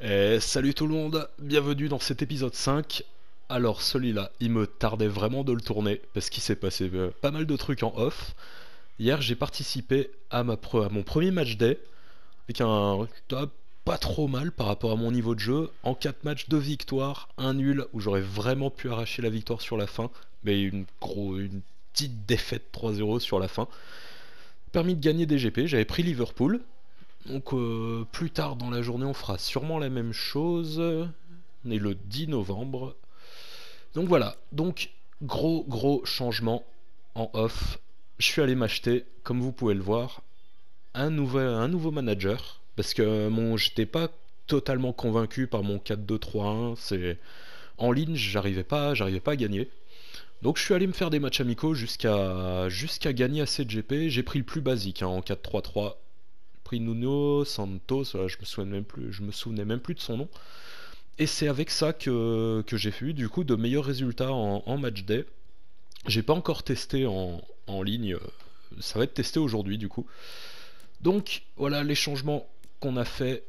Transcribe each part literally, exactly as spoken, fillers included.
Et salut tout le monde, bienvenue dans cet épisode cinq. Alors celui-là, il me tardait vraiment de le tourner parce qu'il s'est passé euh, pas mal de trucs en off. Hier, j'ai participé à, ma pre- à mon premier match day avec un résultat pas trop mal par rapport à mon niveau de jeu. En quatre matchs, deux victoires, un nul où j'aurais vraiment pu arracher la victoire sur la fin, mais une, gros, une petite défaite trois zéro sur la fin. Permis de gagner des G P, j'avais pris Liverpool. Donc euh, plus tard dans la journée, on fera sûrement la même chose. On est le dix novembre. Donc voilà, donc gros gros changement en off. Je suis allé m'acheter, comme vous pouvez le voir, un nouveau, un nouveau manager. Parce que mon, j'étais pas totalement convaincu par mon quatre deux trois un. C'est en ligne, j'arrivais pas, j'arrivais pas à gagner. Donc je suis allé me faire des matchs amicaux jusqu'à jusqu'à gagner assez de G P. J'ai pris le plus basique hein, en quatre trois trois. J'ai pris Nuno Santos, voilà, je me souvenais même plus, je me souvenais même plus de son nom. Et c'est avec ça que, que j'ai eu du coup de meilleurs résultats en, en match day. J'ai pas encore testé en, en ligne, ça va être testé aujourd'hui du coup. Donc voilà les changements qu'on a fait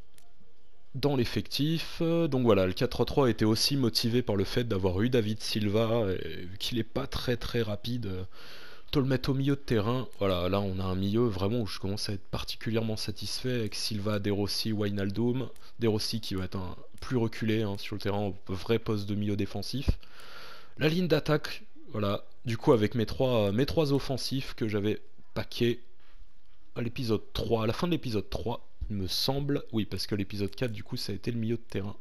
dans l'effectif. Donc voilà, le quatre trois était aussi motivé par le fait d'avoir eu David Silva, et qu'il est pas très très rapide. Te le mettre au milieu de terrain, voilà, là on a un milieu vraiment où je commence à être particulièrement satisfait avec Silva, De Rossi, Wijnaldum. De Rossi qui va être un plus reculé hein, sur le terrain, un vrai poste de milieu défensif. La ligne d'attaque, voilà, du coup avec mes trois, mes trois offensifs que j'avais paqués à l'épisode trois, à la fin de l'épisode trois, il me semble, oui parce que l'épisode quatre du coup ça a été le milieu de terrain.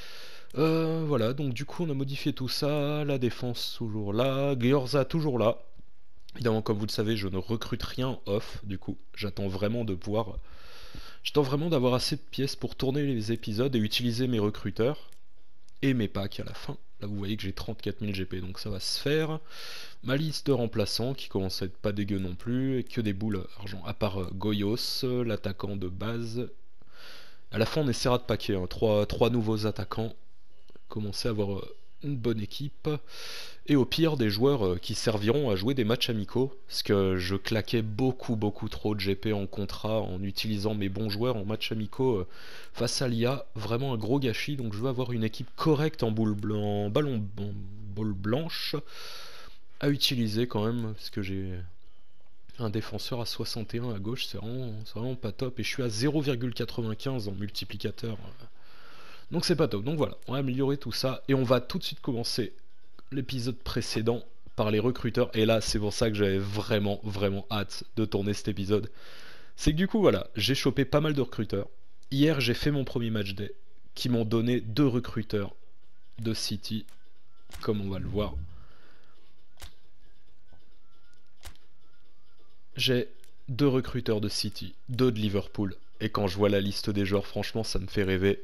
Euh, voilà, donc du coup on a modifié tout ça, la défense toujours là, Gyorza toujours là. Évidemment, comme vous le savez, je ne recrute rien off, du coup, j'attends vraiment de pouvoir... J'attends vraiment d'avoir assez de pièces pour tourner les épisodes et utiliser mes recruteurs et mes packs à la fin. Là, vous voyez que j'ai trente-quatre mille G P, donc ça va se faire. Ma liste de remplaçants, qui commence à être pas dégueu non plus, et que des boules argent, à part euh, Goyos, euh, l'attaquant de base. À la fin, on essaiera de paquer, hein, trois, trois nouveaux attaquants, commencer à avoir euh, une bonne équipe. Et au pire, des joueurs euh, qui serviront à jouer des matchs amicaux, parce que je claquais beaucoup beaucoup trop de G P en contrat en utilisant mes bons joueurs en matchs amicaux euh, face à l'I A, vraiment un gros gâchis, donc je veux avoir une équipe correcte en boule blanc, ballon en boule blanche à utiliser quand même, parce que j'ai un défenseur à soixante et un à gauche, c'est vraiment, vraiment pas top, et je suis à zéro virgule quatre-vingt-quinze en multiplicateur, donc c'est pas top. Donc voilà, on va améliorer tout ça, et on va tout de suite commencer l'épisode précédent par les recruteurs, et là c'est pour ça que j'avais vraiment vraiment hâte de tourner cet épisode. C'est que du coup voilà, j'ai chopé pas mal de recruteurs. Hier j'ai fait mon premier match day qui m'ont donné deux recruteurs de City, comme on va le voir. J'ai deux recruteurs de City, deux de Liverpool, et quand je vois la liste des joueurs, franchement ça me fait rêver.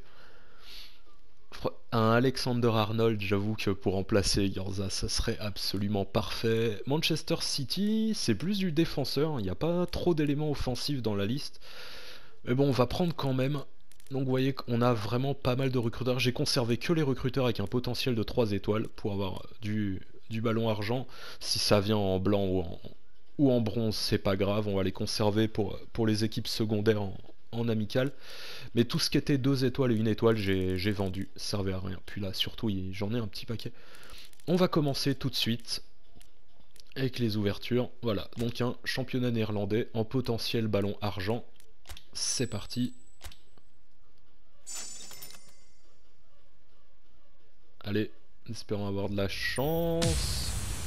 Un Alexander Arnold, j'avoue que pour remplacer Yorza, ça serait absolument parfait. Manchester City, c'est plus du défenseur, il n'y a pas trop d'éléments offensifs dans la liste. Mais bon, on va prendre quand même. Donc vous voyez qu'on a vraiment pas mal de recruteurs. J'ai conservé que les recruteurs avec un potentiel de trois étoiles pour avoir du, du ballon argent. Si ça vient en blanc ou en, ou en bronze, c'est pas grave, on va les conserver pour, pour les équipes secondaires en, en amical. Mais tout ce qui était deux étoiles et une étoile, j'ai vendu, ça servait à rien. Puis là, surtout, j'en ai un petit paquet. On va commencer tout de suite avec les ouvertures. Voilà, donc un championnat néerlandais en potentiel ballon argent. C'est parti. Allez, espérons avoir de la chance.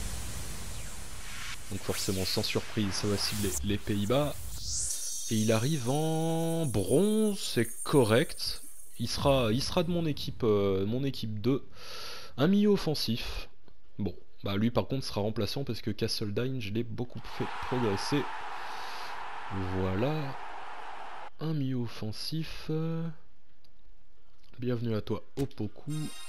Donc forcément, sans surprise, ça va cibler les Pays-Bas. Et il arrive en bronze, c'est correct. Il sera, il sera de mon équipe, euh, mon équipe deux. Un milieu offensif. Bon, bah lui par contre sera remplaçant parce que Castledine, je l'ai beaucoup fait progresser. Voilà. Un milieu offensif. Bienvenue à toi, Opoku.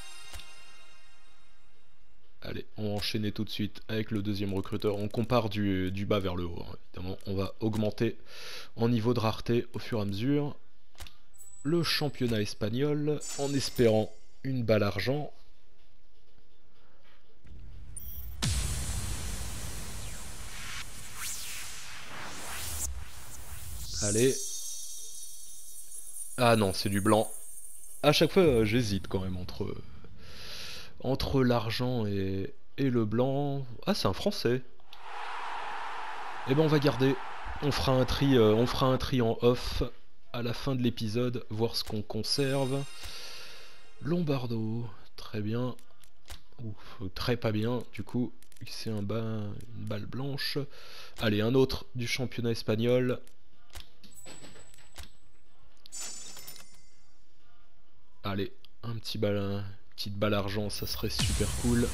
Allez, on va enchaîner tout de suite avec le deuxième recruteur. On compare du, du bas vers le haut, hein. Évidemment, on va augmenter en niveau de rareté au fur et à mesure. Le championnat espagnol, en espérant une balle argent. Allez. Ah non, c'est du blanc. À chaque fois, euh, j'hésite quand même entre, entre l'argent et, et le blanc. Ah, c'est un français. Eh ben, on va garder. On fera un tri, euh, on fera un tri en off à la fin de l'épisode, voir ce qu'on conserve. Lombardo, très bien. Ouf, très pas bien, du coup, c'est un bas, une balle blanche. Allez, un autre du championnat espagnol. Allez, un petit balle, un, petite balle argent, ça serait super cool.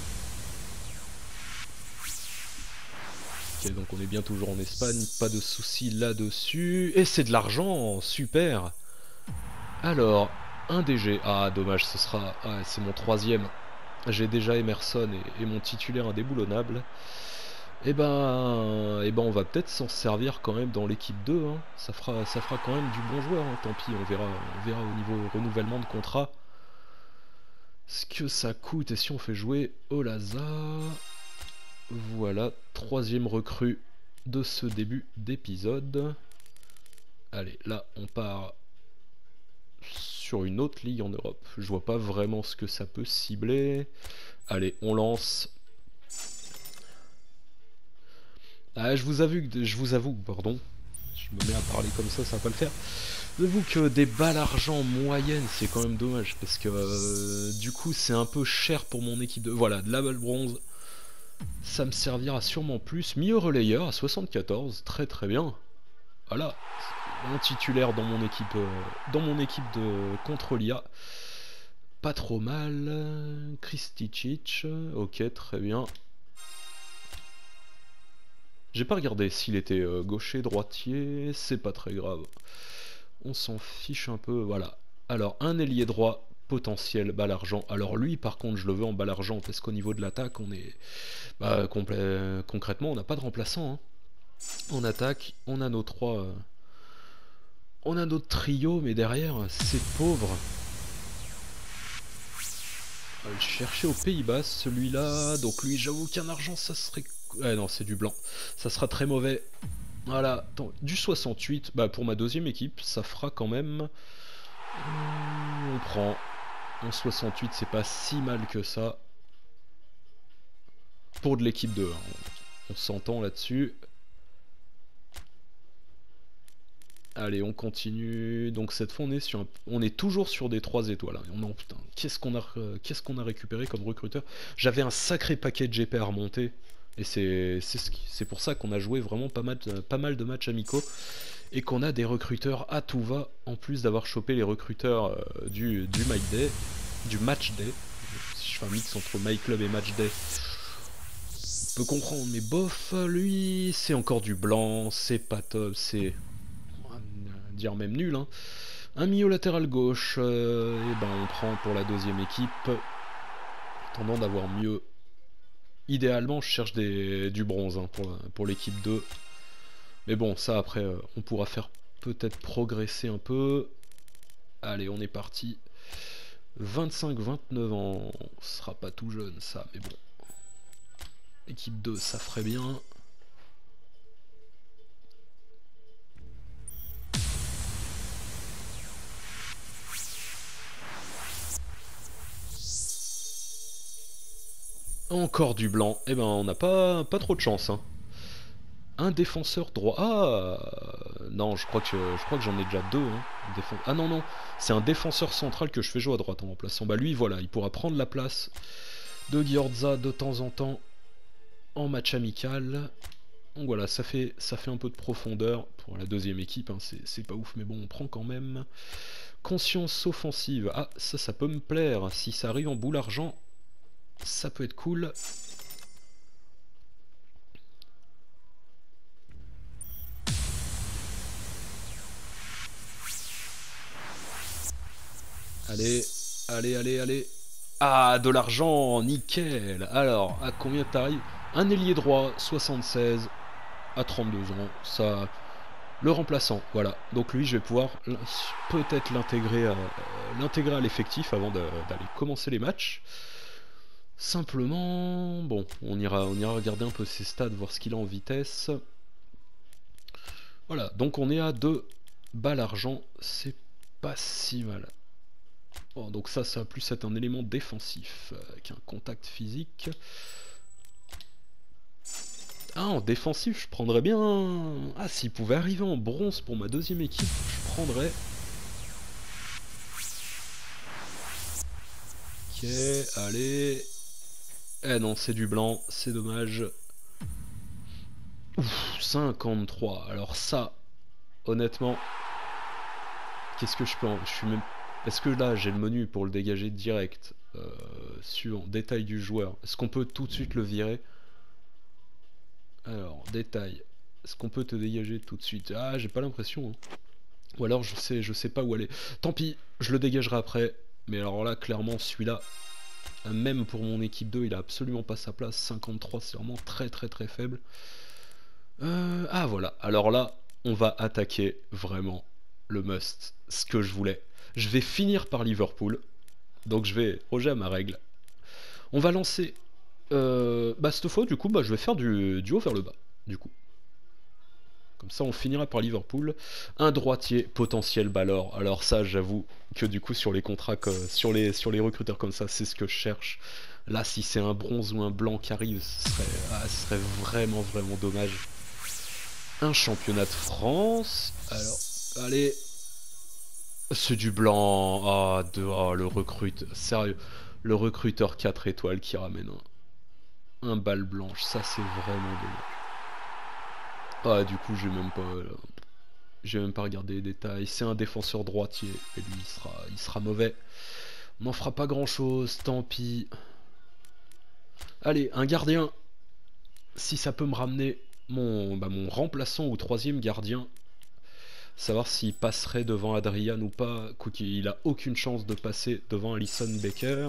Ok, donc on est bien toujours en Espagne, pas de soucis là-dessus. Et c'est de l'argent, super. Alors, un D G. Ah, dommage, ce sera... Ah, c'est mon troisième. J'ai déjà Emerson et, et mon titulaire indéboulonnable. Et ben, et ben on va peut-être s'en servir quand même dans l'équipe deux. Hein. Ça, fera, ça fera quand même du bon joueur. Hein. Tant pis, on verra, on verra au niveau renouvellement de contrat ce que ça coûte et si on fait jouer Olaza. Voilà, troisième recrue de ce début d'épisode. Allez, là on part sur une autre ligue en Europe. Je vois pas vraiment ce que ça peut cibler. Allez, on lance. Ah, je vous avoue, je vous avoue, pardon. Je me mets à parler comme ça, ça va pas le faire. J'avoue que des balles argent moyennes, c'est quand même dommage, parce que euh, du coup c'est un peu cher pour mon équipe de... Voilà, de la balle bronze, ça me servira sûrement plus. Milieu relayeur à soixante-quatorze, très très bien. Voilà, un titulaire dans mon équipe, euh, dans mon équipe de contre l'I A. Pas trop mal. Kristicic, ok, très bien. J'ai pas regardé s'il était euh, gaucher, droitier, c'est pas très grave. On s'en fiche un peu, voilà. Alors, un ailier droit potentiel, balle argent. Alors lui, par contre, je le veux en balle argent, parce qu'au niveau de l'attaque, on est... Bah, concrètement, on n'a pas de remplaçant. Hein. En attaque, on a nos trois... Euh... On a notre trio, mais derrière, c'est pauvre. On va le chercher aux Pays-Bas, celui-là. Donc lui, j'avoue qu'un argent, ça serait... Ah non, c'est du blanc. Ça sera très mauvais. Voilà, attends, du soixante-huit, bah pour ma deuxième équipe, ça fera quand même... On prend... En soixante-huit, c'est pas si mal que ça. Pour de l'équipe deux, hein. On, on s'entend là-dessus. Allez, on continue. Donc cette fois, on est, sur un... on est toujours sur des trois étoiles. Hein. On en... Putain, qu'est-ce qu'on a... Euh, qu'est-ce qu'on a récupéré comme recruteur? J'avais un sacré paquet de G P à remonter. Et c'est c'est pour ça qu'on a joué vraiment pas mal, de, pas mal de matchs amicaux. Et qu'on a des recruteurs à tout va. En plus d'avoir chopé les recruteurs euh, du, du My Day. Du Match Day. Si je fais un mix entre My Club et Match Day. On peut comprendre. Mais bof, lui, c'est encore du blanc. C'est pas top. C'est... dire même nul. Hein. Un milieu latéral gauche. Euh, et ben on prend pour la deuxième équipe. Attendant d'avoir mieux. Idéalement, je cherche des, du bronze hein, pour, pour l'équipe deux. Mais bon, ça après, euh, on pourra faire peut-être progresser un peu. Allez, on est parti. vingt-cinq vingt-neuf ans. Ce sera pas tout jeune, ça, mais bon. Équipe deux, ça ferait bien. Encore du blanc. Eh ben, on n'a pas, pas trop de chance. Hein. Un défenseur droit. Ah non, je crois que je crois que j'en ai déjà deux. Hein. Défense... Ah non non, c'est un défenseur central que je fais jouer à droite en remplaçant. Bah lui, voilà, il pourra prendre la place de Giorza de temps en temps en match amical. Donc voilà, ça fait ça fait un peu de profondeur pour la deuxième équipe. Hein. C'est pas ouf, mais bon, on prend quand même. Conscience offensive. Ah, ça, ça peut me plaire. Si ça arrive en boule argent, ça peut être cool. Allez, allez, allez, allez. Ah, de l'argent, nickel. Alors, à combien t'arrives? Un ailier droit, soixante-seize, à trente-deux ans. Ça, le remplaçant, voilà. Donc lui, je vais pouvoir peut-être l'intégrer à, l'intégrer à l'effectif avant d'aller commencer les matchs. Simplement, bon, on ira, on ira regarder un peu ses stats, voir ce qu'il a en vitesse. Voilà, donc on est à deux balles argent, c'est pas si mal. Oh, donc ça, ça va plus être un élément défensif, euh, avec un contact physique. Ah, en défensif, je prendrais bien... Ah, s'il pouvait arriver en bronze pour ma deuxième équipe, je prendrais... Ok, allez... Eh non, c'est du blanc, c'est dommage. Ouf, cinquante-trois. Alors ça, honnêtement... Qu'est-ce que je peux en... Je suis même... Est-ce que là, j'ai le menu pour le dégager direct euh, sur détail du joueur? Est-ce qu'on peut tout de suite le virer? Alors, détail. Est-ce qu'on peut te dégager tout de suite? Ah, j'ai pas l'impression. Hein. Ou alors, je sais, je sais pas où aller. Tant pis, je le dégagerai après. Mais alors là, clairement, celui-là, même pour mon équipe deux, il a absolument pas sa place. cinquante-trois, c'est vraiment très très très faible. Euh, ah, voilà. Alors là, on va attaquer vraiment le must. Ce que je voulais. Je vais finir par Liverpool. Donc je vais roger à ma règle. On va lancer... Euh, bah cette fois, du coup, bah, je vais faire du, du haut vers le bas. Du coup. Comme ça, on finira par Liverpool. Un droitier potentiel Ballor. Alors ça, j'avoue que du coup, sur les contrats, sur les, sur les recruteurs comme ça, c'est ce que je cherche. Là, si c'est un bronze ou un blanc qui arrive, ce serait, ah, ce serait vraiment, vraiment dommage. Un championnat de France. Alors, allez. C'est du blanc. Ah, de, ah, le recrute. Sérieux. Le recruteur quatre étoiles qui ramène un, un balle blanche. Ça, c'est vraiment dommage. Ah, du coup, j'ai même pas... Là. J'ai même pas regardé les détails. C'est un défenseur droitier. Et lui, il sera, il sera mauvais. On n'en fera pas grand-chose. Tant pis. Allez, un gardien. Si ça peut me ramener mon, bah, mon remplaçant ou troisième gardien. Savoir s'il passerait devant Adrian ou pas. Cookie, il a aucune chance de passer devant Alisson Becker.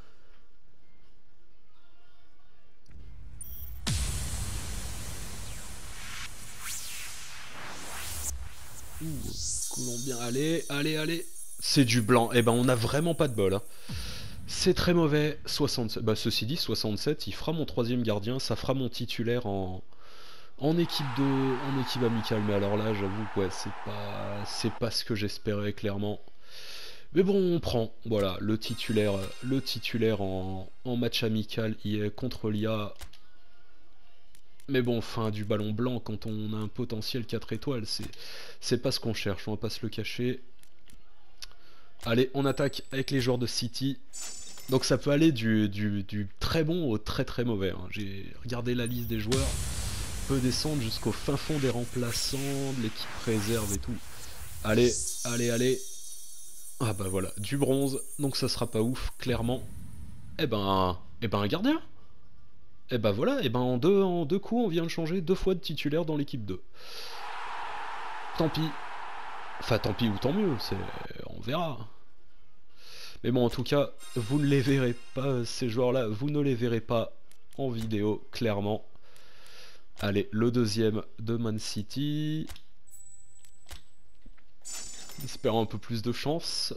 Ouh, Colombien, allez, allez, allez. C'est du blanc. Eh ben, on a vraiment pas de bol. Hein. C'est très mauvais. soixante-sept. Bah, ceci dit, soixante-sept, il fera mon troisième gardien. Ça fera mon titulaire en, en équipe de, en équipe amicale. Mais alors là, j'avoue, ouais, c'est pas, c'est pas ce que j'espérais clairement. Mais bon, on prend. Voilà, le titulaire, le titulaire en, en match amical, il est contre l'I A. Mais bon, fin du ballon blanc, quand on a un potentiel quatre étoiles, c'est c'est pas ce qu'on cherche, on va pas se le cacher. Allez, on attaque avec les joueurs de City. Donc ça peut aller du, du, du très bon au très très mauvais. Hein. J'ai regardé la liste des joueurs. Peut descendre jusqu'au fin fond des remplaçants, de l'équipe réserve et tout. Allez, allez, allez. Ah bah voilà, du bronze. Donc ça sera pas ouf, clairement. Eh ben, eh ben un gardien. Et bah voilà, et ben en deux, en deux coups, on vient de changer deux fois de titulaire dans l'équipe deux. Tant pis. Enfin, tant pis ou tant mieux, c'est... on verra. Mais bon, en tout cas, vous ne les verrez pas, ces joueurs-là, vous ne les verrez pas en vidéo, clairement. Allez, le deuxième de Man City. Espérons un peu plus de chance.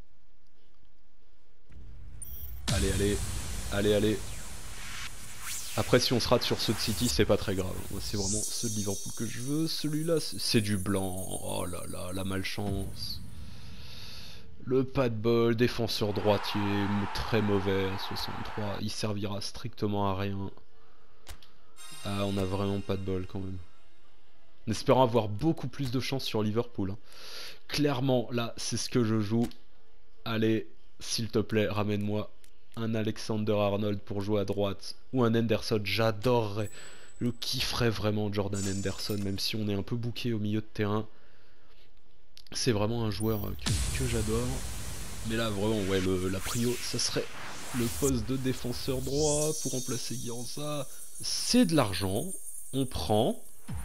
Allez, allez, allez, allez. Après, si on se rate sur ceux de City, c'est pas très grave. C'est vraiment ceux de Liverpool que je veux. Celui-là, c'est du blanc. Oh là là, la malchance. Le pas de bol, défenseur droitier, très mauvais, soixante-trois. Il servira strictement à rien. Ah, on a vraiment pas de bol quand même. En espérant avoir beaucoup plus de chance sur Liverpool. Hein. Clairement, là, c'est ce que je joue. Allez, s'il te plaît, ramène-moi un Alexander Arnold pour jouer à droite ou un Henderson. J'adorerais, je kifferais vraiment Jordan Henderson, même si on est un peu bouqué au milieu de terrain. C'est vraiment un joueur que, que j'adore. Mais là, vraiment, ouais, le, la prio, ça serait le poste de défenseur droit pour remplacer Guiranza. C'est de l'argent, on prend.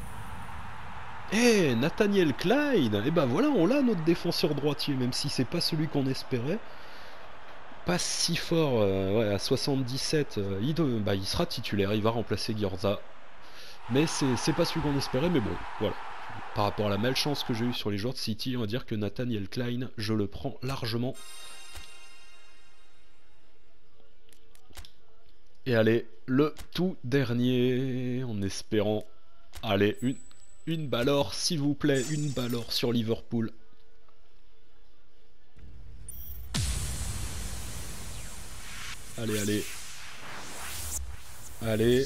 Eh, Nathaniel Klein. Et ben voilà, on l'a notre défenseur droitier, même si c'est pas celui qu'on espérait. Pas si fort, euh, ouais, à soixante-dix-sept, euh, il, bah, il sera titulaire, il va remplacer Giorza. Mais c'est pas celui qu'on espérait, mais bon, voilà. Par rapport à la malchance que j'ai eue sur les joueurs de City, on va dire que Nathaniel Klein, je le prends largement. Et allez, le tout dernier, en espérant... Allez, une, une Ballor, s'il vous plaît, une Ballor sur Liverpool. Allez, allez. Allez.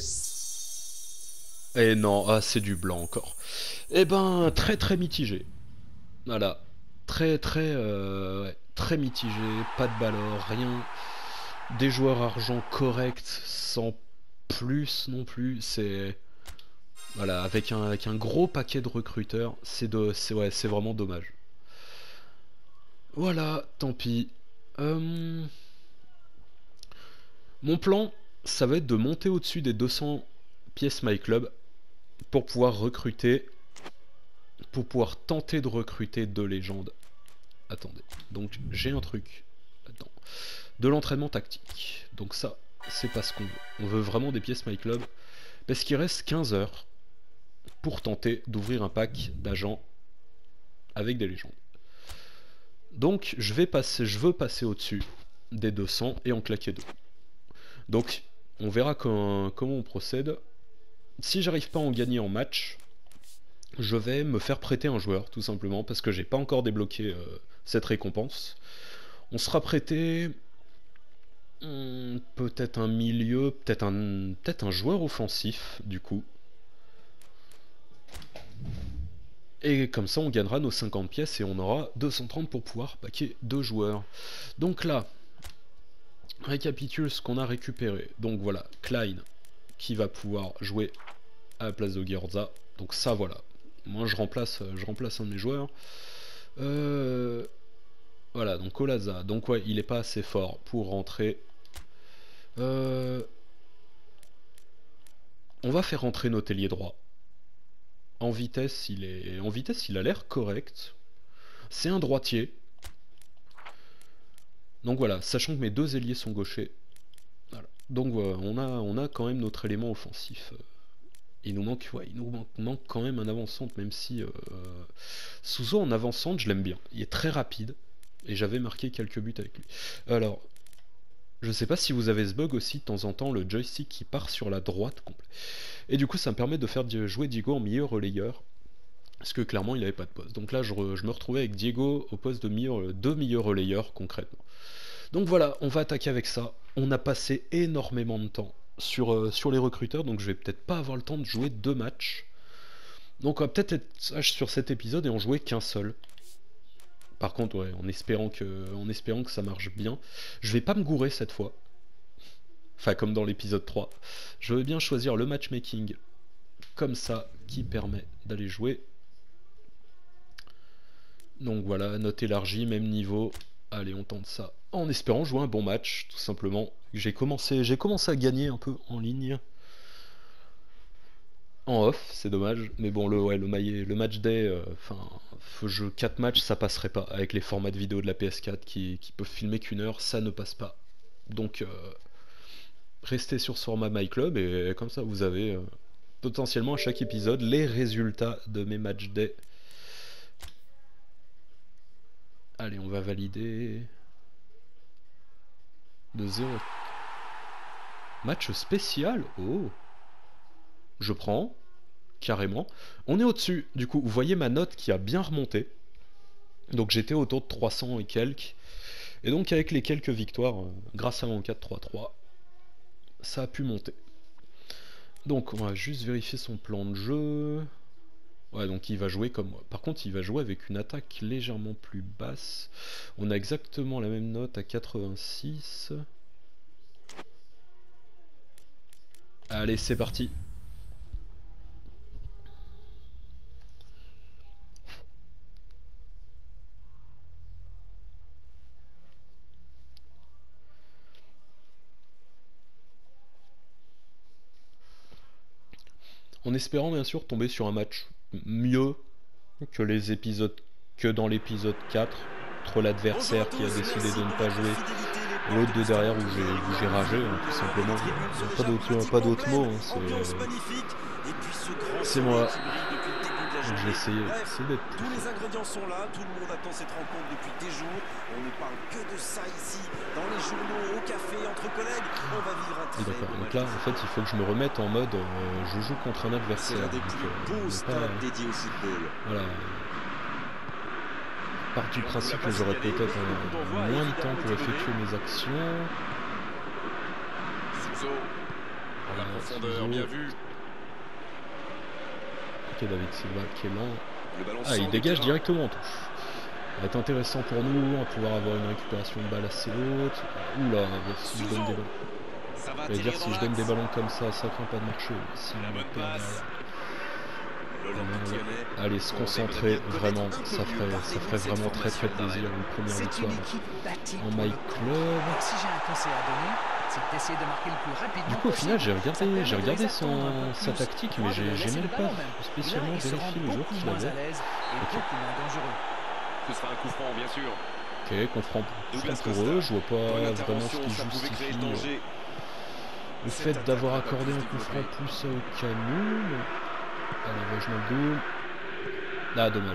Et non, ah, c'est du blanc encore. Eh ben, très très mitigé. Voilà. Très très euh, ouais, très mitigé. Pas de ballon, rien. Des joueurs argent corrects, sans plus non plus. C'est... Voilà, avec un, avec un gros paquet de recruteurs. C'est de, c'est ouais, c'est vraiment dommage. Voilà, tant pis. Euh... Mon plan, ça va être de monter au-dessus des deux cents pièces My Club pour pouvoir recruter, pour pouvoir tenter de recruter deux légendes. Attendez, donc j'ai un truc. Attends. De l'entraînement tactique. Donc ça, c'est pas ce qu'on veut. On veut vraiment des pièces My Club parce qu'il reste quinze heures pour tenter d'ouvrir un pack d'agents avec des légendes. Donc je vais passer, je veux passer au-dessus des deux cents et en claquer deux. Donc on verra comment, comment on procède. Si j'arrive pas à en gagner en match, je vais me faire prêter un joueur tout simplement parce que j'ai pas encore débloqué euh, cette récompense. On sera prêté hmm, peut-être un milieu, peut-être un, peut-être un joueur offensif du coup. Et comme ça on gagnera nos cinquante pièces et on aura deux cent trente pour pouvoir paquer deux joueurs. Donc là, récapitule ce qu'on a récupéré. Donc voilà, Klein qui va pouvoir jouer à la place de Giorza. Donc ça voilà. Moi je remplace, je remplace un de mes joueurs. Euh, voilà, donc Olaza. Donc ouais, il est pas assez fort pour rentrer. Euh, on va faire rentrer notre ailier droit. En vitesse, il est, en vitesse, il a l'air correct. C'est un droitier. Donc voilà, sachant que mes deux ailiers sont gauchers. Voilà. Donc voilà, on a, on a quand même notre élément offensif. Il nous manque, ouais, il nous manque, manque quand même un avant-centre, même si euh, Souzo en avant-centre, je l'aime bien. Il est très rapide et j'avais marqué quelques buts avec lui. Alors, je sais pas si vous avez ce bug aussi de temps en temps, le joystick qui part sur la droite complet. Et du coup, ça me permet de faire jouer Diego en milieu relayeur. Parce que clairement, il n'avait pas de poste. Donc là, je, re, je me retrouvais avec Diego au poste de milieu, de milieu relayeur, concrètement. Donc voilà, on va attaquer avec ça. On a passé énormément de temps sur, euh, sur les recruteurs, donc je vais peut-être pas avoir le temps de jouer deux matchs. Donc on va peut-être être sage sur cet épisode et en jouer qu'un seul. Par contre, ouais, en espérant que, en espérant que ça marche bien. Je vais pas me gourer cette fois. Enfin, comme dans l'épisode trois. Je veux bien choisir le matchmaking comme ça, qui permet d'aller jouer. Donc voilà, note élargie, même niveau. Allez, on tente ça. En espérant jouer un bon match, tout simplement. J'ai commencé, j'ai commencé à gagner un peu en ligne. En off, c'est dommage. Mais bon, le, ouais, le, maillet, le match day, enfin, euh, jeu quatre matchs, ça passerait pas. Avec les formats de vidéo de la P S quatre qui, qui peuvent filmer qu'une heure, ça ne passe pas. Donc, euh, restez sur ce format My Club et comme ça, vous avez euh, potentiellement à chaque épisode les résultats de mes match day. Allez, on va valider. De zéro. Match spécial. Oh. Je prends. Carrément. On est au-dessus. Du coup, vous voyez ma note qui a bien remonté. Donc j'étais autour de trois cents et quelques. Et donc avec les quelques victoires, euh, grâce à mon quatre trois trois, ça a pu monter. Donc on va juste vérifier son plan de jeu. Ouais, donc il va jouer comme moi. Par contre, il va jouer avec une attaque légèrement plus basse. On a exactement la même note à quatre-vingt-six. Allez, c'est parti. En espérant bien sûr tomber sur un match mieux que les épisodes que dans l'épisode quatre, entre l'adversaire qui a décidé de ne pas jouer et l'autre de derrière où j'ai ragé, hein, tout simplement. Pas d'autre pas d'autre mot, hein, c'est moi. Donc j'ai essayé, essayé d'être tous les ingrédients sont là, tout le monde attend cette rencontre depuis des jours. On ne parle que de ça ici, dans les journaux, au café, entre collègues. On va vivre un très d'accord. Donc là, en fait, il faut que je me remette en mode euh, je joue contre un adversaire. C'est un des plus beaux stades dédiés au football. Voilà. Part du principe que j'aurais peut-être moins de temps pour effectuer mes actions. Suso. Dans la profondeur, bien vu. Ok, David Silva qui est lent. Le ballon Ah, il dégage directement en touche. Ça va être intéressant pour nous, on va pouvoir avoir une récupération de balle assez haute. Oula, si je donne des ballons. Ça va Je vais dire si je donne des ballons comme ça, ça craint pas de marcher. Si la on bonne perd passe. derrière. Allez, se concentrer, vraiment, ça ferait, ça ferait vraiment très très plaisir une première victoire en My Club. Si j'ai un conseil à donner, c'est d'essayer de marquer le plus rapidement. Du coup, au final, j'ai regardé, j'ai regardé son, sa tactique, mais j'ai même pas spécialement vérifié les joueurs qu'il avait. Okay. Ce sera un coup franc, bien sûr. Ok, coup franc pour eux, je vois pas vraiment ce qui justifie euh, le fait d'avoir accordé un coup franc plus qu'à nous. Mais... allez, Wijnaldum. Ah, dommage.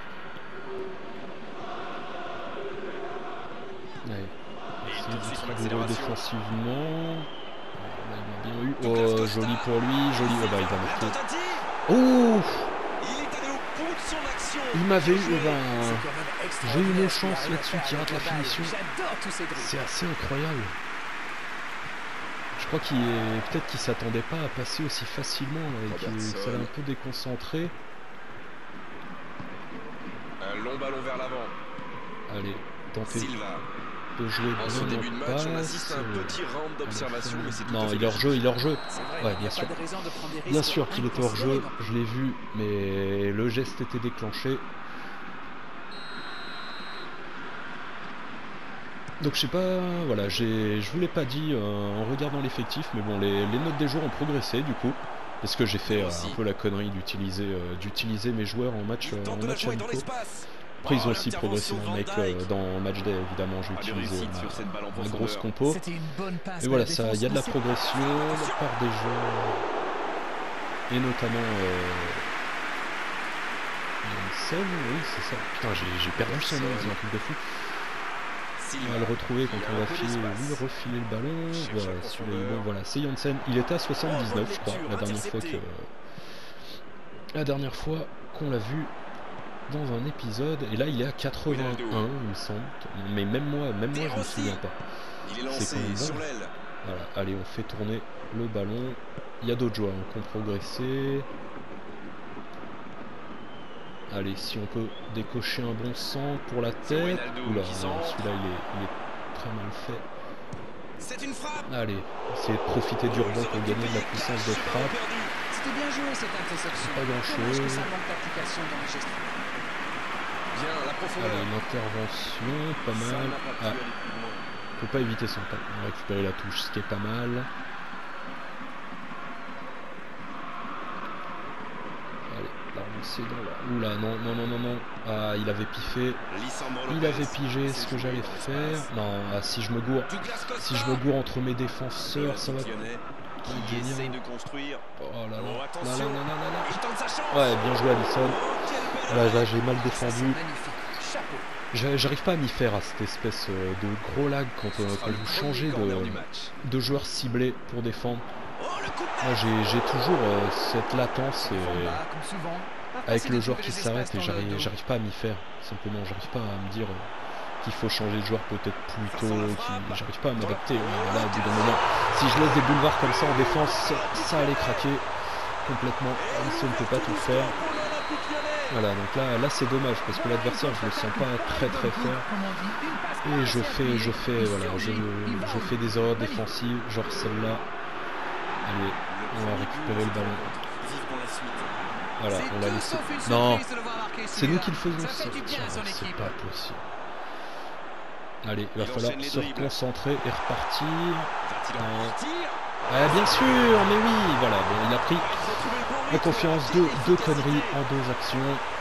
Allez. Essayer de défensivement. Là, il m'a bien eu. Oh, joli pour lui, joli. Oh, bah, il va marquer. Oh! Il m'avait eu. Eh ben, j'ai eu une chance là-dessus qui rate la finition. C'est assez incroyable. Je crois qu'il est peut-être qu'il s'attendait pas à passer aussi facilement là, et que ça l'a un peu déconcentré. Un long ballon vers l'avant. Allez, tentez Silva. de jouer en ce début de match, passe. on assiste à un petit round d'observation, mais c'est tout non, à fait il est hors jeu, il est hors jeu. Ouais, bien sûr. De Bien sûr qu'il était hors jeu, je l'ai vu, mais le geste était déclenché. Donc je sais pas, voilà, j'ai, je vous l'ai pas dit euh, en regardant l'effectif, mais bon, les, les notes des joueurs ont progressé du coup, parce que j'ai fait euh, un peu la connerie d'utiliser, euh, d'utiliser mes joueurs en match, euh, en match amico. Après ils ont aussi progressé dans, mec, euh, dans match day, évidemment, j'ai utilisé ma, ma grosse compo. Et voilà, ça, il y a de la progression de la part des joueurs, et notamment euh, Janssen, oui c'est ça. Putain, j'ai perdu son nom, c'est un truc de fou. On va le retrouver quand on va filer, lui refiler le ballon. Voilà, celui-là est bon, voilà, c'est Janssen. Il était à soixante-dix-neuf, je crois, la dernière fois que la dernière fois qu'on l'a vu dans un épisode. Et là, il est à quatre-vingt-un, il me semble. Mais même moi, même moi, je me souviens pas. C'est quand même bon. Voilà, allez, on fait tourner le ballon. Il y a d'autres joueurs qui ont progressé. Allez, si on peut décocher un bon centre pour la tête. Oula, celui-là il est, il est très mal fait. C'est une frappe. Allez, essayer de profiter du rebond pour gagner de la puissance de frappe. C'était bien joué cette interception. Pas grand chose. Bien, la profondeur. Allez, une intervention, pas mal. Ah, faut pas éviter son temps. On va récupérer la touche, ce qui est pas mal. C'est dans là. Oula, non, non, non, non, non. Ah, il avait piffé. Il avait pigé ce que j'allais faire. Non, ah, si je me gourre. Si je me gourre entre mes défenseurs, ça va. Qui essaye de construire. Oh là là. Là, là, là, là, là. Ouais, bien joué, Alisson. Là, là j'ai mal défendu. J'arrive pas à m'y faire à cette espèce de gros lag quand, euh, quand vous changez de, de joueur ciblé pour défendre. Moi, j'ai toujours euh, cette latence et avec le joueur qui s'arrête et j'arrive pas à m'y faire. Simplement, j'arrive pas à me dire euh, qu'il faut changer de joueur peut-être plus tôt. J'arrive pas à m'adapter. Là, au bout d'un moment, si je laisse des boulevards comme ça en défense, ça allait craquer complètement. Alisson ne peut pas tout faire. Voilà, donc là, là c'est dommage parce que l'adversaire, je le sens pas très très fort. Et je fais, je fais, voilà, je, je fais des erreurs défensives, genre celle-là. Allez, on va récupérer le ballon. Voilà, on l'a laissé. Non, c'est nous qui le faisons. C'est pas possible. Allez, il va falloir se reconcentrer et repartir. Ah, bien sûr, mais oui, voilà, bon, il a pris la confiance de deux conneries en deux actions.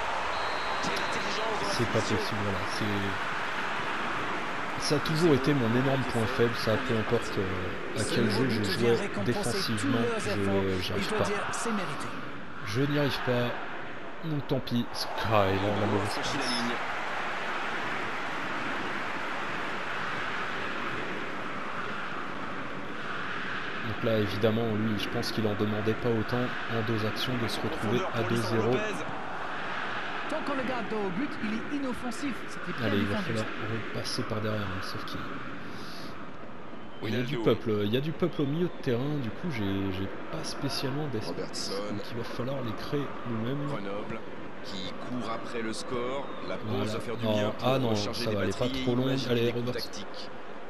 C'est pas possible, voilà, c'est... Ça a toujours été mon énorme point faible, ça, peu importe euh, à quel jeu je jouais défensivement, je j'y arrive pas. Je n'y arrive pas, donc tant pis, Sky dans la mauvaise passe. Donc là, évidemment, lui, je pense qu'il en demandait pas autant en deux actions de se retrouver à deux zéro. Tant qu'on le garde au but, il est inoffensif. Allez, il va falloir repasser par derrière, hein, sauf qu'il... Il y a du peuple, il y a du peuple au milieu de terrain, du coup j'ai j'ai pas spécialement d'espace. Donc il va falloir les créer nous-mêmes. Grenoble qui court après le score. La pause Voilà. va faire du Non, bien pour ah non, recharger ça les va, elle est pas batteries trop et longue. imaginer Allez, des coups reverse. tactiques.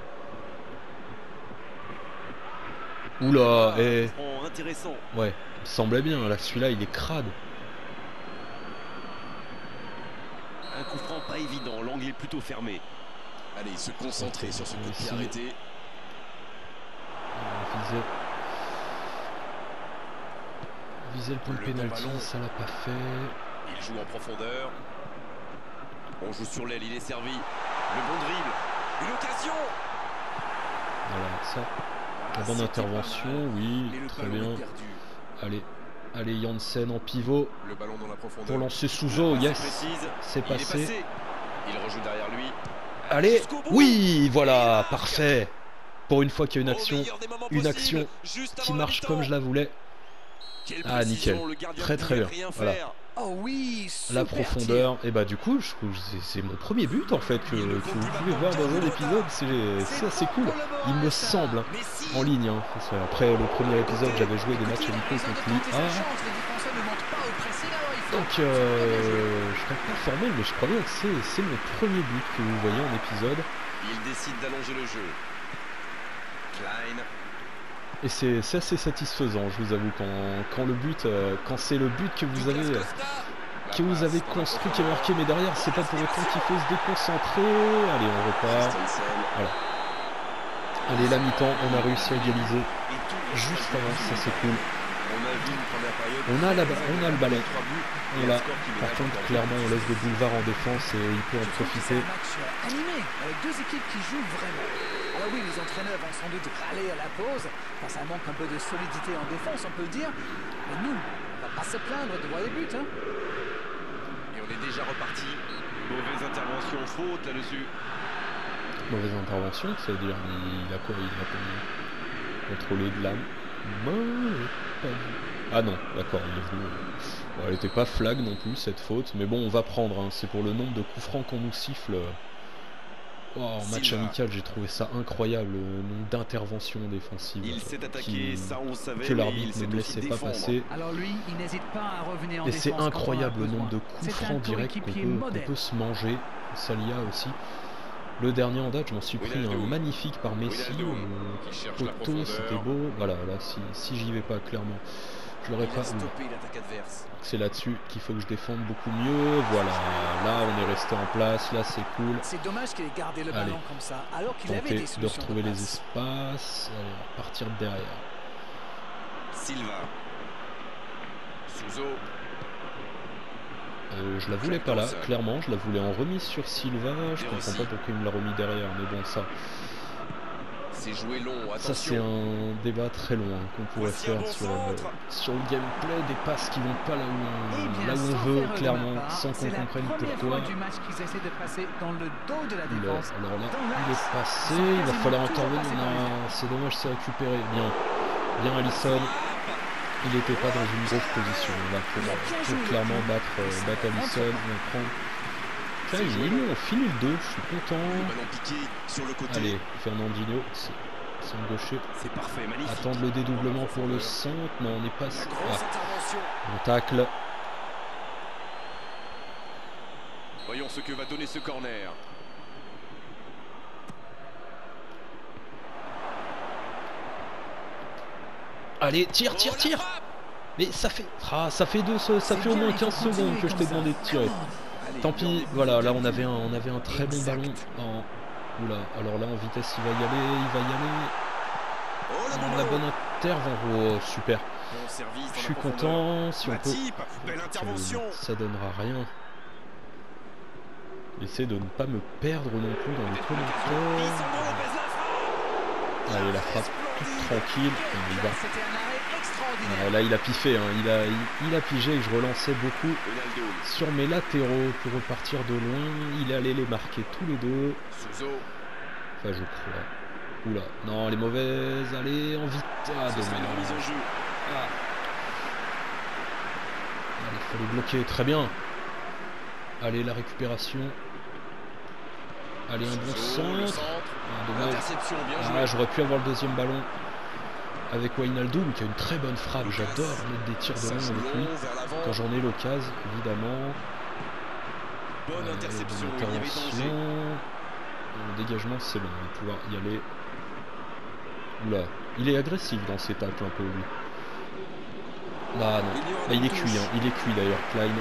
Oula, Ah, et... coup franc intéressant. Ouais, il me semblait bien, là celui-là il est crade. Un coup franc pas évident, l'angle est plutôt fermé. Allez, se concentrer Ok, sur ce on coup va de pied essayer. arrêté. On va viser. Viser le point de Le bon pénalty, ballon. ça l'a pas fait. Il joue en profondeur. On joue sur l'aile, il est servi. Le bon dribble. Une occasion. Voilà, ça. Ah, La bonne c'était intervention, pas mal, oui, mais le très ballon bien. est perdu. Allez, allez Janssen en pivot Le ballon dans la profondeur. pour lancer La Souzo, passe est yes, précise. c'est Il est passé. passé. Il rejoue derrière lui. Allez, Jusqu'au bout. oui, Et voilà, marque. parfait. Pour une fois qu'il y a une Au action, meilleur des moments une possibles, action juste qui avant la marche mi-temps. comme je la voulais. Quelle Ah, précision, nickel. le gardien Très, ne très pouvait bien. rien Voilà. faire. Oh oui, La super profondeur, et bah du coup, je trouve que c'est- c'est mon premier but en fait que, Il ne que faut vous plus pouvez maintenant voir dans deux un buts de épisode, retard. c'est c'est assez bon cool. pour le Il me Boas, ça. semble, hein, Mais si. en ligne. Hein. Parce que après le premier épisode, j'avais joué des matchs Écoutez, il a amicaux raison de contre tenter l'I sa A. chance, les défenseurs ne montent pas au pressing, alors il faut. Donc euh, je serais pas formel, mais je crois bien que c'est c'est mon premier but que vous voyez en épisode. Il décide d'allonger le jeu. Klein. Et c'est c'est assez satisfaisant, je vous avoue, quand, quand le but, euh, quand c'est le but que vous avez, euh, que vous avez construit, qui est marqué, mais derrière c'est pas pour autant qu'il faut se déconcentrer. Allez, on repart. Voilà. Allez, la mi-temps, on a réussi à égaliser juste avant, ça c'est cool. On a vu une première période. On a, la, on a le ballon. Trois buts, On et l'a. un score qui met Par la contre, tête en clairement, jeu. on laisse des boulevards en défense et il peut en Je trouve que profiter. C'est un match euh, animé, avec deux équipes qui jouent vraiment. Alors oui, les entraîneurs vont sans doute râler à la pause, quand ça manque un peu de solidité en défense, on peut le dire. Mais nous, on va pas se plaindre de voir les buts. Hein. Et on est déjà reparti. Mauvaise intervention, faute là-dessus. Mauvaise intervention, c'est-à-dire il a quoi Il a contrôlé de la main. Pas vu. Ah non, d'accord, il est venu. Bon, elle était pas flag non plus cette faute, mais bon, on va prendre. Hein. C'est pour le nombre de coups francs qu'on nous siffle. Oh, en match Silva. amical, j'ai trouvé ça incroyable, le nombre d'interventions défensives Il s'est attaqué, qui- ça on savait. que mais l'arbitre il ne sait me aussi laissait pas défendre. passer. Alors lui, il n'hésite pas à revenir en Et défense. c'est quand on en a incroyable le besoin. nombre de coups C'est un francs directs qu'on coéquipier peut, qu'on modèle. peut se manger. Ça l'y a aussi. Le dernier en date, je m'en suis pris un Wijnaldum. magnifique par Messi. Wijnaldum, Au qui cherche la poteau, c'était profondeur. beau. Voilà, là, si, si j'y vais pas, clairement, je l'aurais Il pas. a stoppé l'attaque adverse. C'est là-dessus qu'il faut que je défende beaucoup mieux. Voilà, là, on est resté en place. Là, c'est cool. C'est dommage qu'il ait gardé le Allez. ballon comme ça, alors qu'il avait Tenter des de solutions retrouver de les passe. espaces. Allez, on va partir de derrière. Silva. Souzo. Euh, je la voulais pas là, clairement, je la voulais en remise sur Silva, je Et comprends aussi. pas pourquoi il me l'a remis derrière, mais bon ça, C'est joué long, ça c'est attention. un débat très long hein, qu'on pourrait Voici un faire bon sur, le- centre. sur le gameplay, des passes qui vont pas là où Eh on, bien, là où sans on veut, faire de clairement, ma part, sans qu'on c'est la comprenne première pourquoi. fois du match qu'ils essaient de passer dans le dos de la Il est- défense. alors là, dans il l'axe. est passé, Ils sont il va quasiment falloir toujours intervenir, passés par les non, c'est dommage, c'est récupéré, bien, bien Alisson. Il n'était pas dans une grosse position là pour, pour clairement battre, euh, battre Alisson. On va prendre. Camille, on finit le deux, je suis Le content. ballon piqué sur le côté. Allez, Fernandinho, c'est c'est un gaucher. C'est parfait, magnifique. Attendre le dédoublement pour le centre, non, on n'est pas. La Ah, grosse intervention. on tacle. Voyons ce que va donner ce corner. Allez, tire, tire, Oh, la tire. frappe. Mais ça fait, ah, ça fait deux, ça C'est fait au bien, moins il faut quinze secondes continuer que je t'ai comme ça. demandé de tirer. Allez, Tant on pis, est voilà, là plus on avait un, on avait un très bon Exact. ballon. En... Oula, alors là en vitesse il va y aller, il va y aller. Oh, la Oh, bonne la eau. bonne intervention, oh, super. Bon service dans Je la suis profondeur. content, si on peut. Matip, belle intervention. Ça, ça donnera rien. Essayez de ne pas me perdre non plus dans les Lisandro commentaires. Lopez la frappe. Allez, la frappe toute tranquille. On y va. C'était un arrêt extraordinaire. Ah, là il a piffé, hein. il, a, il, il a pigé que je relançais beaucoup Wijnaldum. sur mes latéraux pour repartir de loin. Il allait les marquer tous les deux. Souzo. Enfin je crois. Oula, non elle est mauvaise. Allez en vite. Ah Ce sera une remise en dommage. jeu. Ah. Allez, il faut les bloquer, très bien. Allez la récupération. Allez, un bon centre. Ah, dommage. Ah, j'aurais pu avoir le deuxième ballon avec Wijnaldum qui a une très bonne frappe. J'adore mettre des tirs de loin avec lui quand j'en ai l'occasion, évidemment. Bonne Euh, interception, bonne il y avait intervention. danger. Le dégagement, c'est bon, on va pouvoir y aller. Oula, il est agressif dans ses tacles un peu, lui. Là, non. Là, il est cuit, hein. Il est cuit d'ailleurs, Klein.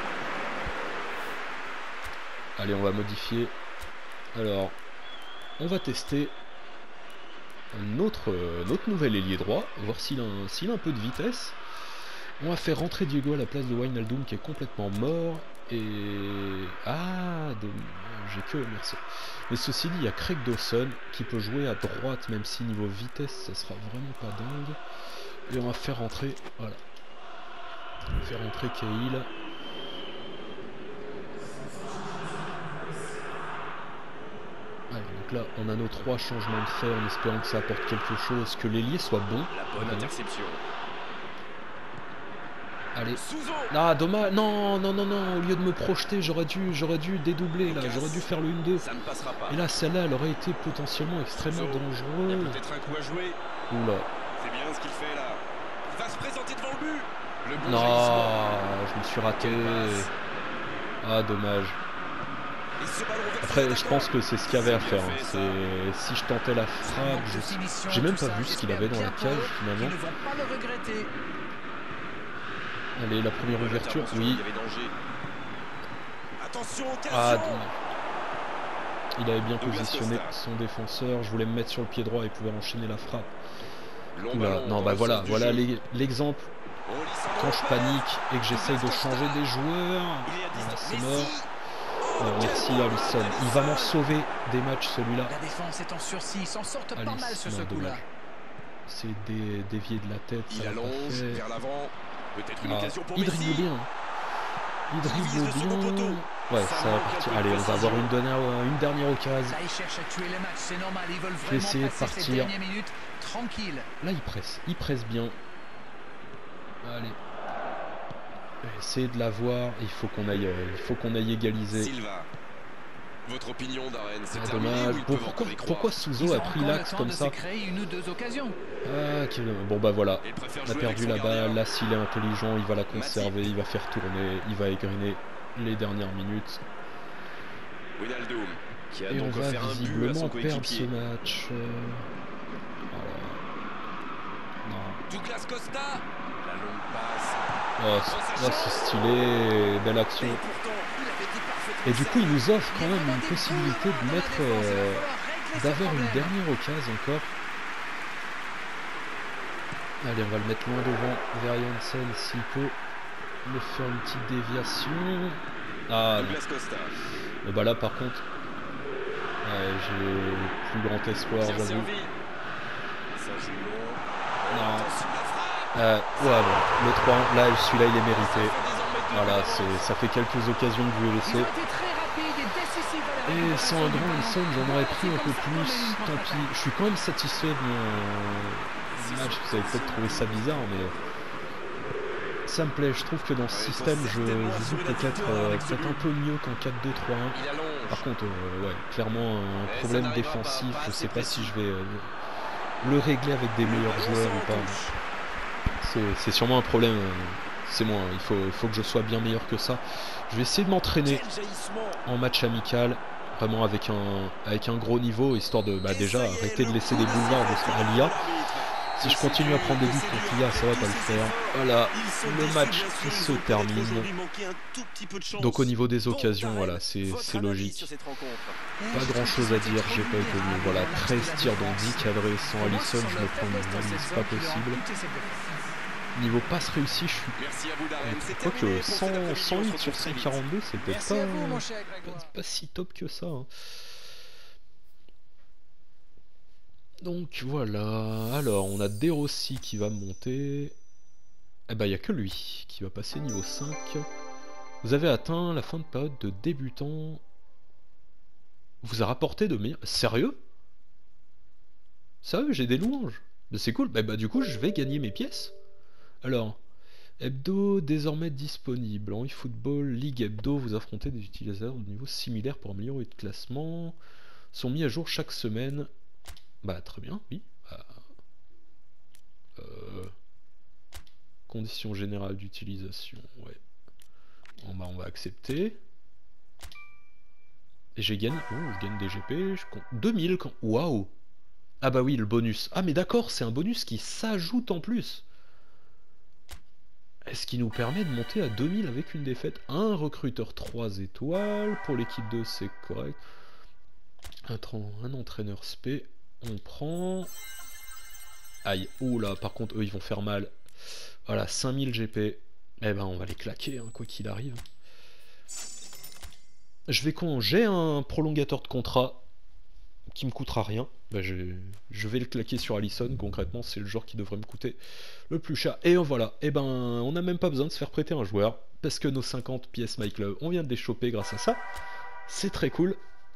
Allez, on va modifier. Alors, on va tester un autre, euh, un autre nouvel ailier droit, voir s'il a, un- s'il a un peu de vitesse. On va faire rentrer Diego à la place de Wijnaldum qui est complètement mort. Et... Ah, de... j'ai que merci. Mais ceci dit, il y a Craig Dawson qui peut jouer à droite, même si niveau vitesse, ça sera vraiment pas dingue. Et on va faire rentrer... Voilà. On va faire rentrer Cahill. Allez, donc là, on a nos trois changements de fait en espérant que ça apporte quelque chose, que l'ailier soit bon. La bonne interception. Allez. Souzo. Ah, dommage. Non, non, non, non. Au lieu de me projeter, j'aurais dû, j'aurais dû dédoubler là. J'aurais dû faire le un deux. Ça ne passera pas. Et là, celle-là, elle aurait été potentiellement extrêmement Souzo. Il y dangereuse. a peut-être un coup à jouer. Oula. C'est bien ce qu'il fait là. Il va se présenter devant le but. Le bon Non, jaillissement. je me suis raté. Passe. Ah, dommage. Et ce ballon reversé Après, à je l'attaquant. pense que c'est ce qu'il y avait à C'est bien faire. fait, ça. C'est si je tentais la frappe, je j'ai même pas vu ce qu'il avait dans la cage finalement. Ils ne vont pas le regretter. Allez, la première Bonne ouverture, intervention, oui. il y avait danger. Attention, occasion. Ah, dommage. Il avait bien Douglas positionné Costa. son défenseur. Je voulais me mettre sur le pied droit et pouvoir enchaîner la frappe. Long Oula, ballon non, dans bah le voilà, sens du voilà jeu. les- l'exemple. Olisson Quand je Lopez. panique et que j'essaye de changer des joueurs, Il est à voilà, distance. c'est Messi. mort. Oh, Non, quel merci ballon, Alisson. Il va m'en sauver des matchs celui-là. La défense est en sursis, ils s'en sortent pas Alice, mal sur ce non, coup-là. dommage. C'est dé- dévié de la tête, ça Il l'a pas allonge fait. vers l'avant. Peut-être une Ah, occasion pour il Messi. dribble bien. Il vise dribble le second bien. poteau. Ouais, Ça ça va manque un partir. peu de Allez, on va précision. avoir une dernière, une dernière occasion. Là, ils cherchent à tuer les matchs, c'est normal, ils veulent Je vais vraiment essayer de passer ces partir. dernières minutes tranquilles. Là, il presse. Il presse bien. Allez. Essayez de la voir. Il faut qu'on aille, euh, il faut qu'on aille égaliser. Silva. Votre opinion, Darren, c'est Ah, terminé dommage. ou ils Bon, peuvent pourquoi, encore y croire? pourquoi Ils Souzo ont a pris encore le l'axe temps comme de ça? se créer une ou deux occasions. Ah, quel- bon bah voilà. Il préfère On a jouer perdu avec la son balle. gardien. Là, s'il est intelligent, il va la conserver. Il va faire tourner. Il va égriner les dernières minutes. Wijnaldum, qui a Et on donc va offert un but à visiblement son perdre ce coéquipier. match. Euh, Voilà. Non. Douglas Costa. La longue passe. Oh, c'est oh, c'est stylé. Belle action. Et pourtant, il avait été parfaitement Et du coup, il servi. nous offre Il y quand a même vraiment une des possibilité boulevards de dans la mettre, défense, il va euh, falloir régler ce d'avoir une problème. dernière occasion encore. Allez, on va le mettre loin devant vers Janssen s'il peut me faire une petite déviation. Ah, non. Douglas Costa. Et bah là, par contre, ouais, j'ai plus grand espoir, Bien j'avoue. servi. Ça joue long. Non. Attention, la frappe. Euh, ouais, bon, le trois un, là, celui-là, il est mérité. Ça fait désormais deux Voilà, buts c'est, d'avance. ça fait quelques occasions que je lui ai Ils ont laissées. été très rapides et décisifs à la Et récupération sans un du grand ballon. Wilson, j'en aurais pris un peu C'est comme ça qu'on plus. mène une Tant contre-attaque. pis. Je suis quand même satisfait de mon match. Vous avez peut-être trouvé ça bizarre, mais ça me plaît. Je trouve que dans ce Ouais, ils sont système, je, certainement je joue assurés la peut-être victoire euh, avec ce peut-être un but. peu mieux qu'en quatre deux trois un. Il allonge. Par contre, euh, ouais, clairement un ça problème n'arrivera pas, défensif. pas Je assez sais pas si précis. je vais euh, le régler avec des meilleurs Ballon joueurs sans ou pas. touche. C'est, c'est sûrement un problème. euh, C'est moi. Il faut, il faut que je sois bien meilleur que ça. Je vais essayer de m'entraîner Quel jaillissement. en match amical, vraiment avec un, avec un gros niveau, histoire de bah, déjà arrêter de laisser des boulevards de à l'I A. Si je continue à prendre des buts contre l'I A, ça va pas le faire. Voilà, le match qui se termine. Donc au niveau des occasions, voilà, c'est, c'est logique. Pas grand chose à dire, j'ai pas été mieux. Voilà, treize tirs dont dix cadrés sans Alisson, je me prends une valise, c'est pas possible. Niveau passe réussi, je suis. Merci à vous, Darren. C'est Quoique terminé pour cet cent, après-midi, cent on se huit retrouve sur très cent vite. quarante-deux, c'est peut-être Merci pas, à vous, mon cher Grégoire. pas, pas si top que ça. hein. Donc voilà, alors on a De Rossi qui va monter. Eh ben il n'y a que lui qui va passer niveau cinq. Vous avez atteint la fin de période de débutant. Vous a rapporté de meilleurs. Sérieux? Sérieux, j'ai des louanges. Mais c'est cool. Bah, bah du coup je vais gagner mes pièces. Alors, Hebdo désormais disponible. En eFootball, Ligue Hebdo, vous affrontez des utilisateurs de niveau similaire pour améliorer votre classement. Sont mis à jour chaque semaine. Bah très bien, oui. Bah, euh, conditions générales d'utilisation, ouais. Bon, bah, on va accepter. Et j'ai gagné. Oh, je gagne des G P. Je compte deux mille quand. Waouh! Ah bah oui, le bonus. Ah mais d'accord, c'est un bonus qui s'ajoute en plus. Est-ce qui nous permet de monter à deux mille avec une défaite? Un recruteur trois étoiles. Pour l'équipe deux, c'est correct. Un, un entraîneur spé. On prend. Aïe. Ouh là, par contre, eux, ils vont faire mal. Voilà, cinq mille G P. Eh ben, on va les claquer, hein, quoi qu'il arrive. Je vais con. J'ai un prolongateur de contrat qui me coûtera rien. Bah, je, je vais le claquer sur Alisson. Concrètement, c'est le joueur qui devrait me coûter le plus cher. Et voilà. Et ben, on n'a même pas besoin de se faire prêter un joueur parce que nos cinquante pièces My Club, on vient de les choper grâce à ça. C'est très cool.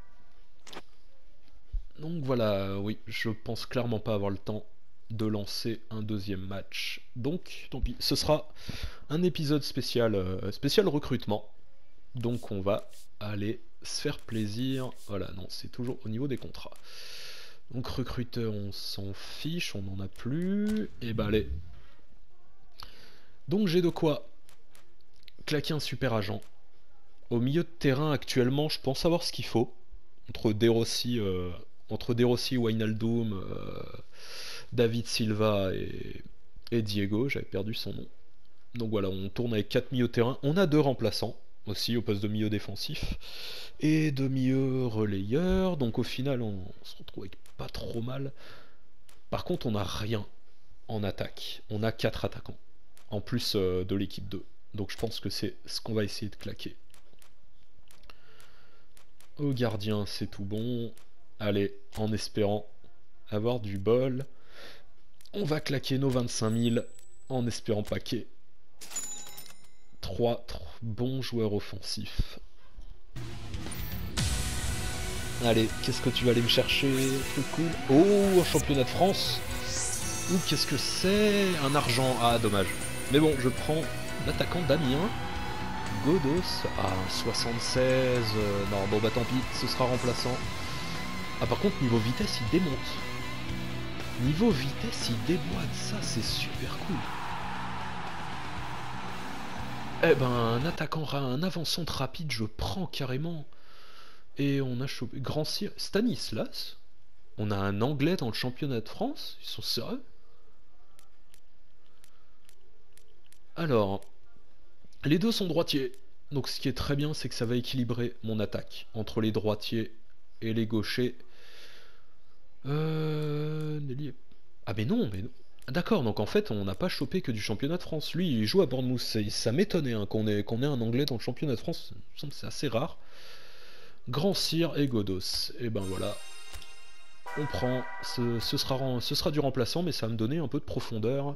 Donc voilà, oui, je pense clairement pas avoir le temps de lancer un deuxième match. Donc, tant pis. Ce sera un épisode spécial, euh, spécial recrutement. Donc on va aller se faire plaisir. Voilà, non, c'est toujours au niveau des contrats. Donc recruteur, on s'en fiche, on n'en a plus. Et bah allez. Donc j'ai de quoi claquer un super agent. Au milieu de terrain actuellement, je pense savoir ce qu'il faut. Entre De Rossi, euh, entre De Rossi, Wijnaldum, euh, David Silva et, et Diego, j'avais perdu son nom. Donc voilà, on tourne avec quatre milieux de terrain. On a deux remplaçants aussi au poste de milieu défensif et de milieu relayeur. Donc au final, on, on se retrouve avec pas trop mal. Par contre, on n'a rien en attaque. On a quatre attaquants en plus euh, de l'équipe deux. Donc je pense que c'est ce qu'on va essayer de claquer. Au gardien, c'est tout bon. Allez, en espérant avoir du bol, on va claquer nos vingt-cinq mille en espérant paquet. trois bons joueurs offensifs. Allez, qu'est-ce que tu vas aller me chercher? Truc cool. Oh, un championnat de France. Ou qu'est-ce que c'est? Un argent. Ah, dommage. Mais bon, je prends l'attaquant d'Amiens. Godos. Ah, soixante-seize. Euh, non, bon bah tant pis, ce sera remplaçant. Ah, par contre, niveau vitesse, il démonte. Niveau vitesse, il déboîte. Ça, c'est super cool. Eh ben, un attaquant, un avançant rapide, je prends carrément. Et on a chopé Grand Cyr, Stanislas. On a un Anglais dans le championnat de France. Ils sont sérieux? Alors, les deux sont droitiers. Donc ce qui est très bien, c'est que ça va équilibrer mon attaque entre les droitiers et les gauchers. Euh... Ah mais non, mais non. D'accord, donc en fait, on n'a pas chopé que du championnat de France. Lui, il joue à Bournemouth. Ça m'étonnait hein, qu'on ait, qu'on ait un Anglais dans le championnat de France. C'est assez rare. Grand Cyr et Godos. Et ben voilà. On prend. Ce, ce, sera, ce sera du remplaçant, mais ça va me donner un peu de profondeur.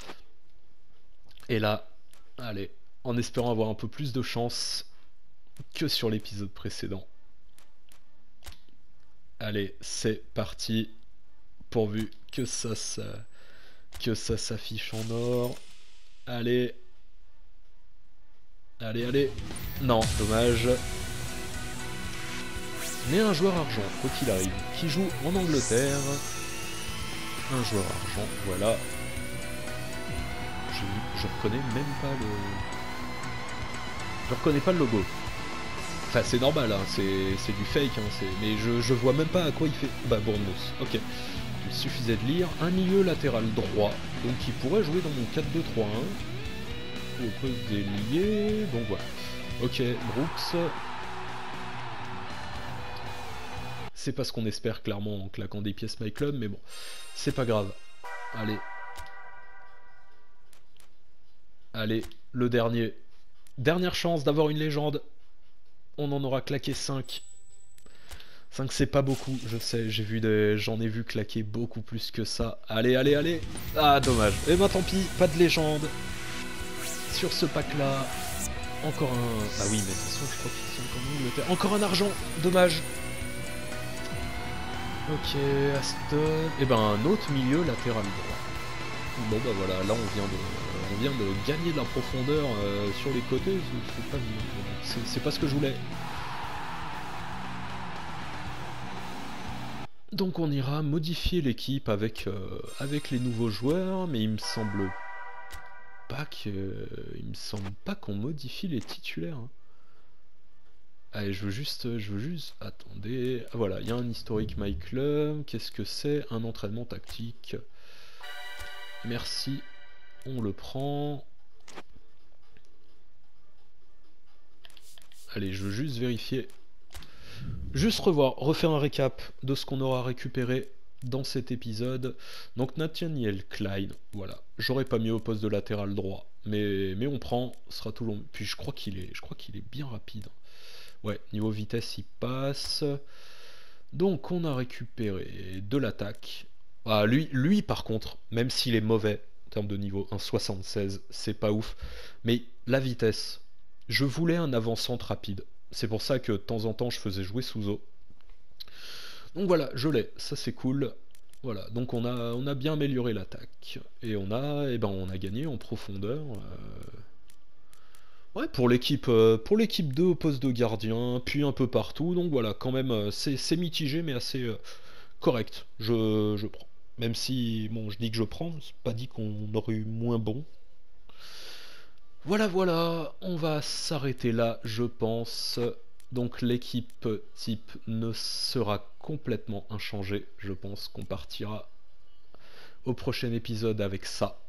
Et là, allez, en espérant avoir un peu plus de chance que sur l'épisode précédent. Allez, c'est parti. Pourvu que ça, ça, que ça s'affiche en or. Allez. Allez, allez. Non, dommage. Mais un joueur argent, quoi qu'il arrive, qui joue en Angleterre. Un joueur argent, voilà. Je, je reconnais même pas le... Je reconnais pas le logo. Enfin, c'est normal, hein, c'est du fake, hein, mais je, je vois même pas à quoi il fait... Bah, Bournemouth, ok. Il suffisait de lire un milieu latéral droit, donc il pourrait jouer dans mon quatre deux trois un. Au poste d'ailier, donc voilà. Ok, Brooks... C'est pas ce qu'on espère clairement en claquant des pièces My Club, mais bon, c'est pas grave. Allez. Allez, le dernier. Dernière chance d'avoir une légende. On en aura claqué cinq. cinq c'est pas beaucoup, je sais, j'ai vu des. J'en ai vu claquer beaucoup plus que ça. Allez, allez, allez. Ah, dommage. Et bah tant pis, pas de légende. Sur ce pack là. Encore un. Ah oui, mais de toute façon, je crois qu'ils sont comme Angleterre. Encore un argent, dommage. Ok, Aston... Et ben un autre milieu latéral droit. Bon bah voilà, là on vient de... on vient de gagner de la profondeur euh, sur les côtés, c'est pas, c'est pas ce que je voulais. Donc on ira modifier l'équipe avec, euh, avec les nouveaux joueurs, mais il me semble pas que, euh, il me semble pas qu'on modifie les titulaires. Hein. Allez, je veux juste, je veux juste, attendez, ah, voilà, il y a un historique My Club, qu'est-ce que c'est? Un entraînement tactique. Merci, on le prend. Allez, je veux juste vérifier. Juste revoir, refaire un récap de ce qu'on aura récupéré dans cet épisode. Donc Nathaniel Klein, voilà. J'aurais pas mis au poste de latéral droit, mais, mais on prend, ce sera tout long. Puis je crois qu'il est, je crois qu'il est bien rapide. Ouais, niveau vitesse, il passe. Donc on a récupéré de l'attaque. Ah, lui, lui par contre, même s'il est mauvais en termes de niveau, un soixante-seize, c'est pas ouf. Mais la vitesse, je voulais un avant-centre rapide. C'est pour ça que de temps en temps je faisais jouer Souzo. Donc voilà, je l'ai, ça c'est cool. Voilà, donc on a, on a bien amélioré l'attaque. Et on a, eh ben, on a gagné en profondeur. Euh... Ouais, pour l'équipe euh, pour l'équipe deux au poste de gardien, puis un peu partout. Donc voilà, quand même, euh, c'est mitigé, mais assez euh, correct. Je, je prends. Même si, bon, je dis que je prends, c'est pas dit qu'on aurait eu moins bon. Voilà, voilà, on va s'arrêter là, je pense. Donc l'équipe type ne sera complètement inchangée. Je pense qu'on partira au prochain épisode avec ça.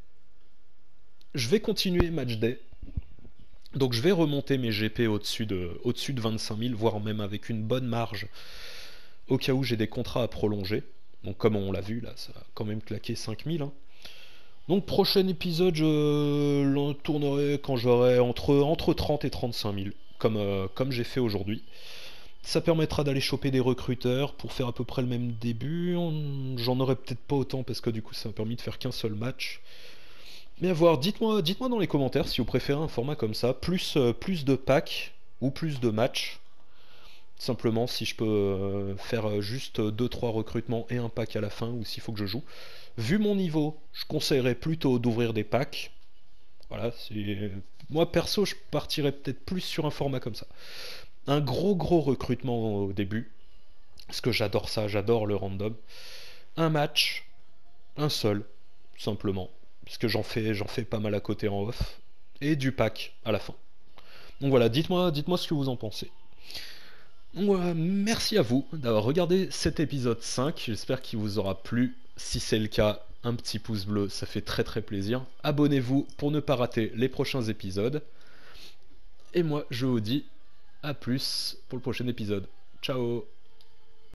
Je vais continuer match day. Donc je vais remonter mes G P au-dessus de, au-dessus de vingt-cinq mille, voire même avec une bonne marge, au cas où j'ai des contrats à prolonger. Donc comme on l'a vu, là, ça a quand même claqué cinq mille. Hein. Donc prochain épisode, je le tournerai quand j'aurai entre, entre trente et trente-cinq mille, comme, euh, comme j'ai fait aujourd'hui. Ça permettra d'aller choper des recruteurs pour faire à peu près le même début. J'en aurai peut-être pas autant parce que du coup ça m'a permis de faire qu'un seul match. Mais à voir, dites-moi dites-moi dans les commentaires si vous préférez un format comme ça, plus, euh, plus de packs ou plus de matchs. Simplement si je peux euh, faire juste deux trois recrutements et un pack à la fin, ou s'il faut que je joue. Vu mon niveau, je conseillerais plutôt d'ouvrir des packs. Voilà, c'est... Moi perso, je partirais peut-être plus sur un format comme ça. Un gros gros recrutement au début, parce que j'adore ça, j'adore le random. Un match, un seul, simplement, parce que j'en fais, j'en fais pas mal à côté en off, et du pack à la fin. Donc voilà, dites-moi, dites-moi ce que vous en pensez. Donc voilà, merci à vous d'avoir regardé cet épisode cinq, j'espère qu'il vous aura plu. Si c'est le cas, un petit pouce bleu, ça fait très très plaisir. Abonnez-vous pour ne pas rater les prochains épisodes. Et moi, je vous dis à plus pour le prochain épisode. Ciao!